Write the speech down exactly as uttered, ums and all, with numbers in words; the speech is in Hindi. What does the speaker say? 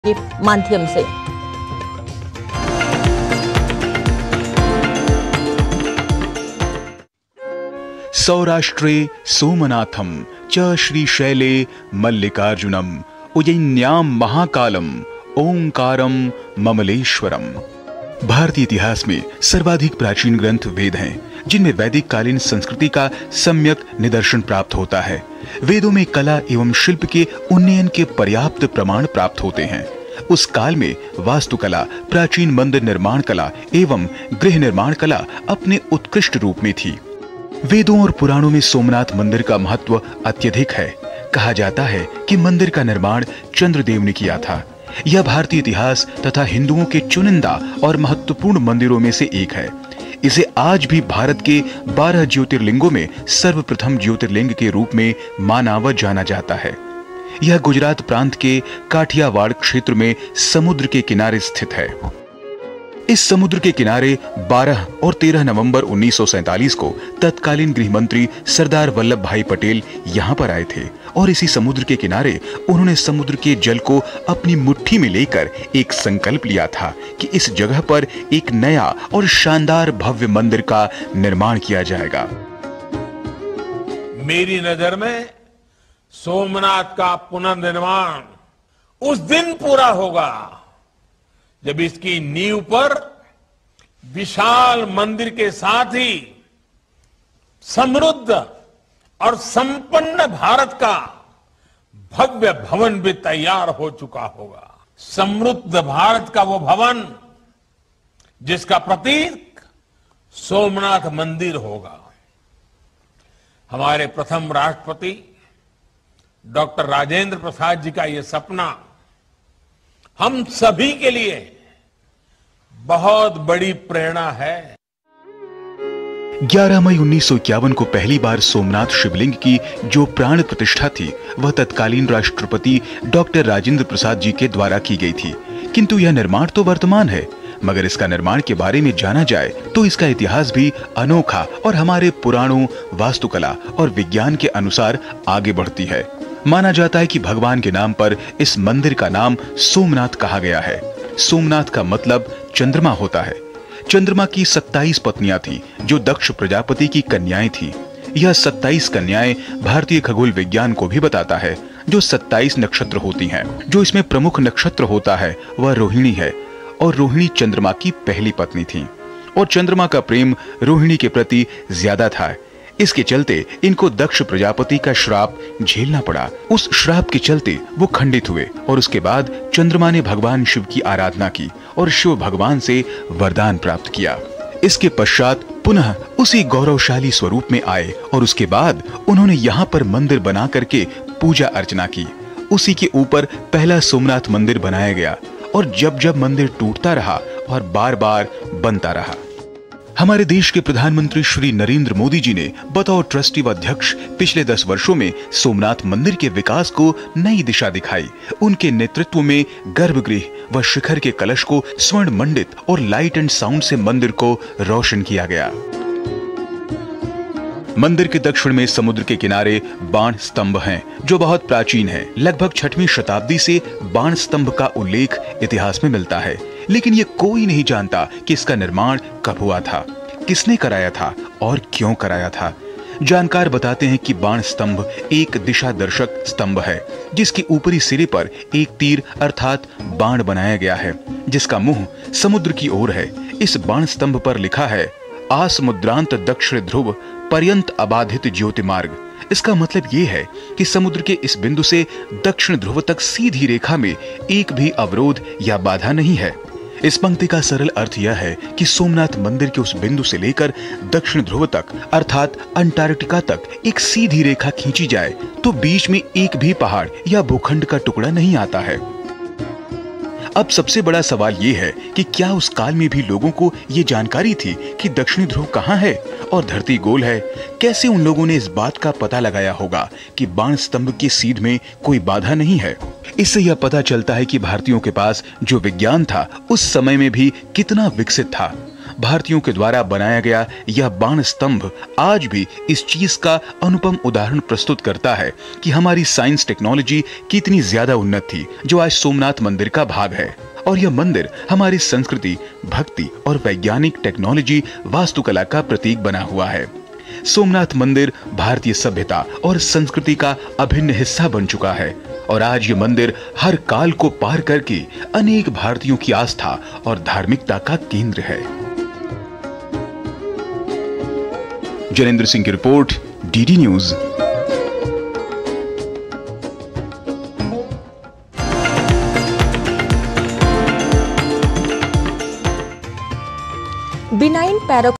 के माध्यम से। सौराष्ट्रे सोमनाथम च श्रीशैले मल्लिकार्जुनम उज्जैन्यां महाकालम ओंकारम ममलेश्वरम। भारतीय इतिहास में सर्वाधिक प्राचीन ग्रंथ वेद हैं, जिनमें वैदिक कालीन संस्कृति का सम्यक निदर्शन प्राप्त होता है। वेदों में कला एवं शिल्प के उन्नयन के पर्याप्त प्रमाण प्राप्त होते हैं। उस काल में वास्तुकला, प्राचीन मंदिर निर्माण कला एवं गृह निर्माण कला अपने उत्कृष्ट रूप में थी। वेदों और पुराणों में सोमनाथ मंदिर का महत्व अत्यधिक है। कहा जाता है कि मंदिर का निर्माण चंद्रदेव ने किया था। यह भारतीय इतिहास तथा हिंदुओं के चुनिंदा और महत्वपूर्ण मंदिरों में से एक है। इसे आज भी भारत के बारह ज्योतिर्लिंगों में सर्वप्रथम ज्योतिर्लिंग के रूप में माना व जाना जाता है। यह गुजरात प्रांत के काठियावाड़ क्षेत्र में समुद्र के किनारे स्थित है। इस समुद्र के किनारे बारह और तेरह नवंबर उन्नीस सौ सैंतालीस को तत्कालीन गृह मंत्री सरदार वल्लभ भाई पटेल यहाँ पर आए थे और इसी समुद्र के किनारे उन्होंने समुद्र के जल को अपनी मुट्ठी में लेकर एक संकल्प लिया था कि इस जगह पर एक नया और शानदार भव्य मंदिर का निर्माण किया जाएगा। मेरी नजर में सोमनाथ का पुनर्निर्माण उस दिन पूरा होगा जब इसकी नींव पर विशाल मंदिर के साथ ही समृद्ध और संपन्न भारत का भव्य भवन भी तैयार हो चुका होगा। समृद्ध भारत का वो भवन जिसका प्रतीक सोमनाथ मंदिर होगा। हमारे प्रथम राष्ट्रपति डॉक्टर राजेंद्र प्रसाद जी का ये सपना हम सभी के लिए बहुत बड़ी प्रेरणा है। ग्यारह मई उन्नीस सौ इक्यावन को पहली बार सोमनाथ शिवलिंग की जो प्राण प्रतिष्ठा थी वह तत्कालीन राष्ट्रपति डॉक्टर राजेंद्र प्रसाद जी के द्वारा की गई थी। किंतु यह निर्माण तो वर्तमान है, मगर इसका निर्माण के बारे में जाना जाए तो इसका इतिहास भी अनोखा और हमारे पुराणों, वास्तुकला और विज्ञान के अनुसार आगे बढ़ती है। माना जाता है कि भगवान के नाम पर इस मंदिर का नाम सोमनाथ कहा गया है। सोमनाथ का मतलब चंद्रमा होता है। चंद्रमा की सत्ताईस पत्नियां थीं, जो दक्ष प्रजापति की कन्याएं थीं। यह सत्ताईस कन्याएं भारतीय खगोल विज्ञान को भी बताता है, जो सत्ताईस नक्षत्र होती हैं। जो इसमें प्रमुख नक्षत्र होता है वह रोहिणी है और रोहिणी चंद्रमा की पहली पत्नी थी और चंद्रमा का प्रेम रोहिणी के प्रति ज्यादा था। इसके चलते इनको दक्ष प्रजापति का श्राप झेलना पड़ा। उस श्राप के चलते वो खंडित हुए और उसके बाद चंद्रमा ने भगवान शिव की आराधना की और शिव भगवान से वरदान प्राप्त किया। इसके पश्चात पुनः उसी गौरवशाली स्वरूप में आए और उसके बाद उन्होंने यहाँ पर मंदिर बना करके पूजा अर्चना की। उसी के ऊपर पहला सोमनाथ मंदिर बनाया गया और जब जब मंदिर टूटता रहा और बार बार बनता रहा। हमारे देश के प्रधानमंत्री श्री नरेंद्र मोदी जी ने बतौर ट्रस्टी व अध्यक्ष पिछले दस वर्षों में सोमनाथ मंदिर के विकास को नई दिशा दिखाई। उनके नेतृत्व में गर्भगृह व शिखर के कलश को स्वर्ण मंडित और लाइट एंड साउंड से मंदिर को रोशन किया गया। मंदिर के दक्षिण में समुद्र के किनारे बाण स्तंभ हैं, जो बहुत प्राचीन है। लगभग छठवीं शताब्दी से बाण स्तंभ का उल्लेख इतिहास में मिलता है, लेकिन ये कोई नहीं जानता कि इसका निर्माण कब हुआ था, किसने कराया था और क्यों कराया था। जानकार बताते हैं कि बाण स्तंभ एक दिशा दर्शक स्तंभ है, जिसके ऊपरी सिरे पर एक तीर अर्थात बाण बनाया गया है, जिसका मुंह समुद्र की ओर है। इस बाण स्तंभ पर लिखा है आसमुद्रांत दक्षिण ध्रुव पर्यंत अबाधित ज्योतिमार्ग। इसका मतलब ये है कि समुद्र के इस बिंदु से दक्षिण ध्रुव तक सीधी रेखा में एक भी अवरोध या बाधा नहीं है। इस पंक्ति का सरल अर्थ यह है कि सोमनाथ मंदिर के उस बिंदु से लेकर दक्षिण ध्रुव तक अर्थात अंटार्कटिका तक एक सीधी रेखा खींची जाए तो बीच में एक भी पहाड़ या भूखंड का टुकड़ा नहीं आता है। अब सबसे बड़ा सवाल ये है कि क्या उस काल में भी लोगों को ये जानकारी थी कि दक्षिणी ध्रुव कहाँ है और धरती गोल है? कैसे उन लोगों ने इस बात का पता लगाया होगा कि बाण स्तंभ के सीध में कोई बाधा नहीं है? इससे यह पता चलता है कि भारतीयों के पास जो विज्ञान था उस समय में भी कितना विकसित था। भारतीयों के द्वारा बनाया गया यह बाण स्तंभ आज भी इस चीज का अनुपम उदाहरण प्रस्तुत करता है कि हमारी साइंस टेक्नोलॉजी कितनी ज्यादा उन्नत थी, जो आज सोमनाथ मंदिर का भाग है। और यह मंदिर हमारी संस्कृति, भक्ति और वैज्ञानिक टेक्नोलॉजी वास्तुकला का प्रतीक बना हुआ है। सोमनाथ मंदिर भारतीय सभ्यता और संस्कृति का अभिन्न हिस्सा बन चुका है और आज ये मंदिर हर काल को पार करके अनेक भारतीयों की आस्था और धार्मिकता का केंद्र है। जनेंद्र सिंह की रिपोर्ट, डीडी न्यूज। बिनाइन पैरा